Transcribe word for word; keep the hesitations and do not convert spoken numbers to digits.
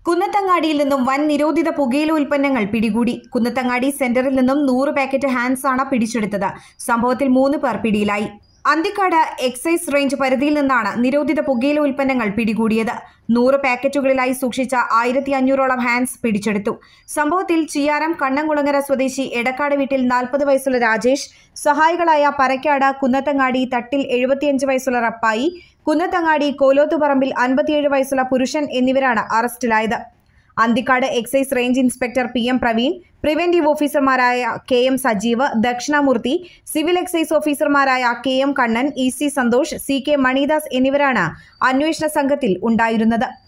കുന്നത്തങ്ങാടിയിൽ നിന്നും വൻ നിരോധിത പുകയില ഉൽപ്പന്നങ്ങൾ പിടികൂടി. കുന്നത്തങ്ങാടി സെന്ററിൽ നിന്നും നൂറ് പാക്കറ്റ് ഹാൻസ് ആണ് പിടിച്ചെടുത്തത്. സംഭവത്തിൽ മൂന്ന് പേർ പിടിയിലായി. അന്തിക്കാട് എക്സൈസ് റേഞ്ച് പരിധിയിൽ നിന്നാണ് നിരോധിത പുകയില ഉൽപ്പന്നങ്ങൾ പിടികൂടിയത്. നൂറ് പാക്കറ്റുകളിലായി സൂക്ഷിച്ച ആയിരത്തി അഞ്ഞൂറോളം ഹാൻസ് പിടിച്ചെടുത്തു. സംഭവത്തിൽ ചിയാരം കണ്ണംകുളങ്ങര സ്വദേശി എടക്കാട് വീട്ടിൽ നാൽപ്പത് വയസ്സുള്ള രാജേഷ്, സഹായികളായ പരക്കാട്, കുന്നത്തങ്ങാടി തട്ടിൽ എഴുപത്തിയഞ്ച് വയസ്സുള്ള റപ്പായി, കുന്നത്തങ്ങാടി കോലോത്തുപറമ്പിൽ അൻപത്തിയേഴ് വയസ്സുള്ള പുരുഷൻ എന്നിവരാണ് അറസ്റ്റിലായത്. Anthikkad excise range inspector P M Praveen, preventive ഓഫീസർമാരായ K M Sajeev, Dakshinamoorthy, civil excise ഓഫീസർമാരായ K M Kannan, E C Santhosh, C K Manidas എന്നിവരാണ് അന്വേഷണ സംഘത്തിൽ ഉണ്ടായിരുന്നത്.